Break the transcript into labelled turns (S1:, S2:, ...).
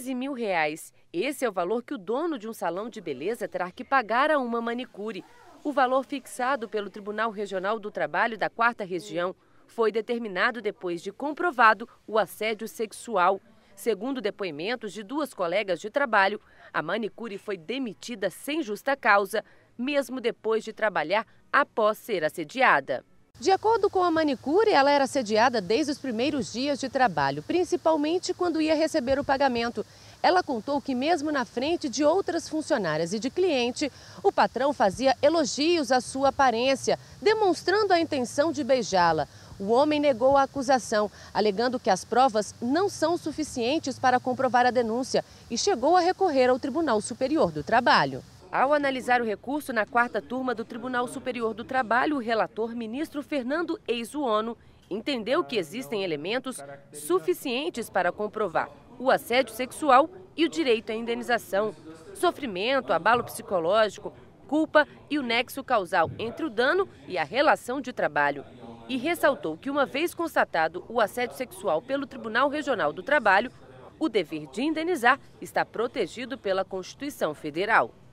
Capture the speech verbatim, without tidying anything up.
S1: quinze mil reais. Esse é o valor que o dono de um salão de beleza terá que pagar a uma manicure. O valor fixado pelo Tribunal Regional do Trabalho da quarta Região foi determinado depois de comprovado o assédio sexual. Segundo depoimentos de duas colegas de trabalho, a manicure foi demitida sem justa causa, mesmo depois de trabalhar após ser assediada. De acordo com a manicure, ela era assediada desde os primeiros dias de trabalho, principalmente quando ia receber o pagamento. Ela contou que mesmo na frente de outras funcionárias e de cliente, o patrão fazia elogios à sua aparência, demonstrando a intenção de beijá-la. O homem negou a acusação, alegando que as provas não são suficientes para comprovar a denúncia e chegou a recorrer ao Tribunal Superior do Trabalho. Ao analisar o recurso na quarta turma do Tribunal Superior do Trabalho, o relator, ministro Fernando Eizuono, entendeu que existem elementos suficientes para comprovar o assédio sexual e o direito à indenização, sofrimento, abalo psicológico, culpa e o nexo causal entre o dano e a relação de trabalho. E ressaltou que, uma vez constatado o assédio sexual pelo Tribunal Regional do Trabalho, o dever de indenizar está protegido pela Constituição Federal.